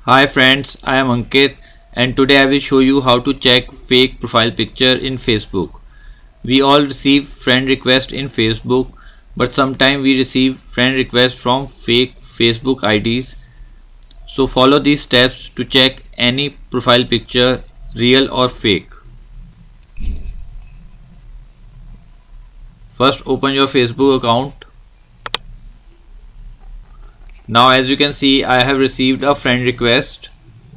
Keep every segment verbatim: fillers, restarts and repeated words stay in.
Hi friends, I am Ankit and today I will show you how to check fake profile picture in Facebook. We all receive friend request in Facebook, but sometimes we receive friend request from fake Facebook I Ds. So follow these steps to check any profile picture, real or fake. First open your Facebook account. Now as you can see, I have received a friend request.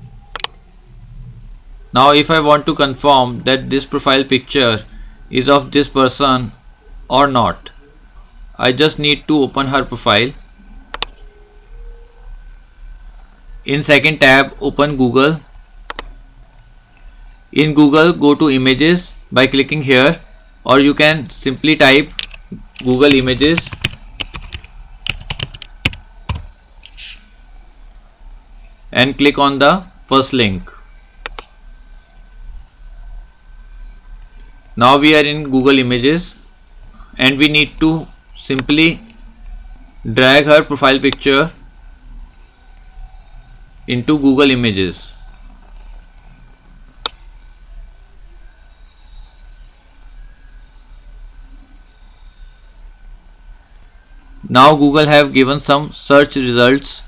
Now if I want to confirm that this profile picture is of this person or not, I just need to open her profile. In second tab, open Google. In Google, go to images by clicking here, or you can simply type Google Images. And click on the first link. Now we are in Google Images and we need to simply drag her profile picture into Google Images. Now Google have given some search results.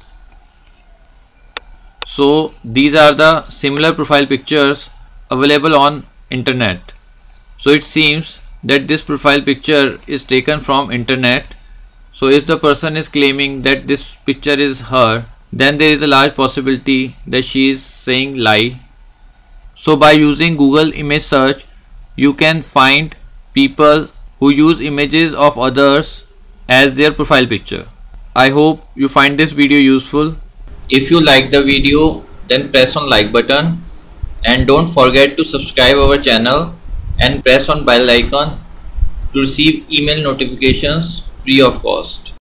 So these are the similar profile pictures available on internet. So it seems that this profile picture is taken from internet. So if the person is claiming that this picture is her, then there is a large possibility that she is saying lie. So by using Google image search, you can find people who use images of others as their profile picture. I hope you find this video useful. If you like the video, then press on like button and don't forget to subscribe our channel and press on bell icon to receive email notifications free of cost.